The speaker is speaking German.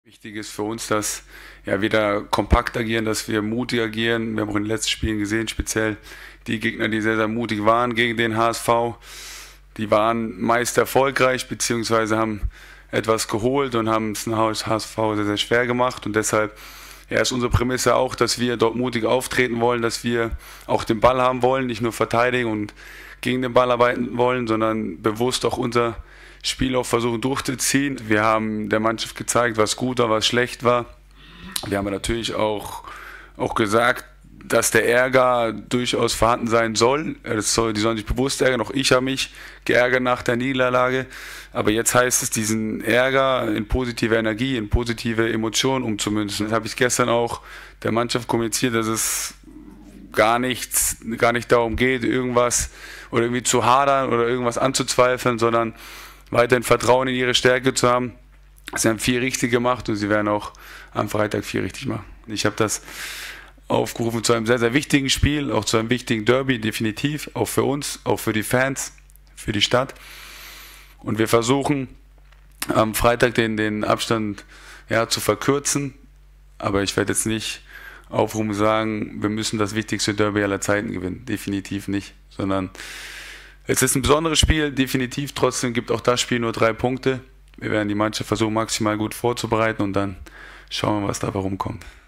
Wichtig ist für uns, dass wir da kompakt agieren, dass wir mutig agieren. Wir haben auch in den letzten Spielen gesehen, speziell die Gegner, die sehr, sehr mutig waren gegen den HSV. Die waren meist erfolgreich, beziehungsweise haben etwas geholt und haben es den HSV sehr, sehr schwer gemacht. Und deshalb ist unsere Prämisse auch, dass wir dort mutig auftreten wollen, dass wir auch den Ball haben wollen, nicht nur verteidigen und gegen den Ball arbeiten wollen, sondern bewusst auch unser Spiel auch versuchen durchzuziehen. Wir haben der Mannschaft gezeigt, was gut war, was schlecht war. Wir haben natürlich auch gesagt, dass der Ärger durchaus vorhanden sein soll. Die sollen sich bewusst ärgern. Auch ich habe mich geärgert nach der Niederlage. Aber jetzt heißt es, diesen Ärger in positive Energie, in positive Emotionen umzumünzen. Das habe ich gestern auch der Mannschaft kommuniziert, dass es gar nicht darum geht, irgendwas oder irgendwie zu hadern oder irgendwas anzuzweifeln, sondern weiterhin Vertrauen in ihre Stärke zu haben. Sie haben 4 richtig gemacht und sie werden auch am Freitag 4 richtig machen. Ich habe das aufgerufen zu einem sehr, sehr wichtigen Spiel, auch zu einem wichtigen Derby, definitiv, auch für uns, auch für die Fans, für die Stadt. Und wir versuchen am Freitag den Abstand zu verkürzen, aber ich werde jetzt nicht aufrufen und sagen, wir müssen das wichtigste Derby aller Zeiten gewinnen, definitiv nicht, sondern es ist ein besonderes Spiel, definitiv, trotzdem gibt auch das Spiel nur 3 Punkte. Wir werden die Mannschaft versuchen, maximal gut vorzubereiten und dann schauen wir, was dabei rumkommt.